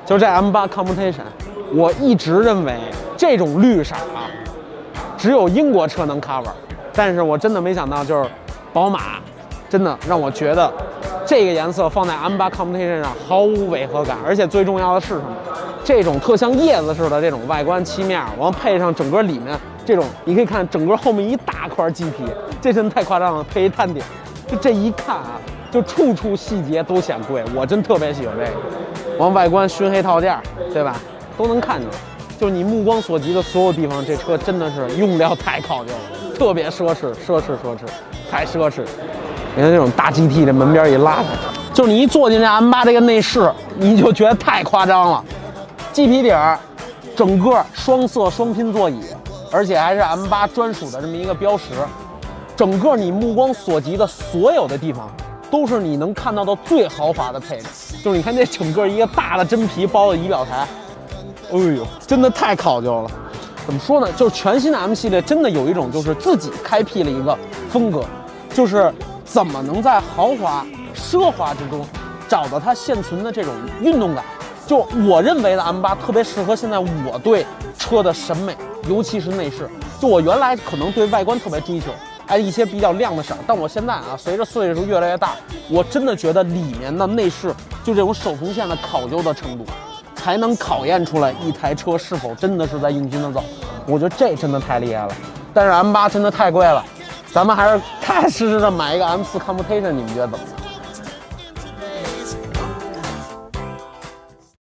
就这 M8 Competition， 我一直认为这种绿色啊，只有英国车能 cover， 但是我真的没想到，就是宝马真的让我觉得这个颜色放在 M8 Competition 上毫无违和感，而且最重要的是什么？这种特像叶子似的这种外观漆面，完配上整个里面这种，你可以看整个后面一大块麂皮，这真的太夸张了。配一碳点，就这一看啊，就处处细节都显贵，我真特别喜欢这个。往外观熏黑套件，对吧？都能看见，就是你目光所及的所有地方，这车真的是用料太考究了，特别奢侈，太奢侈。你看这种大 GT 这门边一拉开，就是你一坐进这 M8 这个内饰，你就觉得太夸张了。麂皮底儿，整个双色双拼座椅，而且还是 M8 专属的这么一个标识。整个你目光所及的所有的地方，都是你能看到的最豪华的配置。就是你看这整个一个大的真皮包的仪表台，哎呦，真的太考究了。怎么说呢？就是全新的 M 系列真的有一种就是自己开辟了一个风格，就是怎么能在豪华奢华之中找到它现存的这种运动感。就我认为的 M8 特别适合现在我对车的审美，尤其是内饰。就我原来可能对外观特别追求，一些比较亮的色，但我现在啊，随着岁数越来越大，我真的觉得里面的内饰就这种手缝线的考究的程度，才能考验出来一台车是否真的是在用心的走。我觉得这真的太厉害了。但是 M8 真的太贵了，咱们还是踏踏实实的买一个 M4 Competition， 你们觉得怎么样？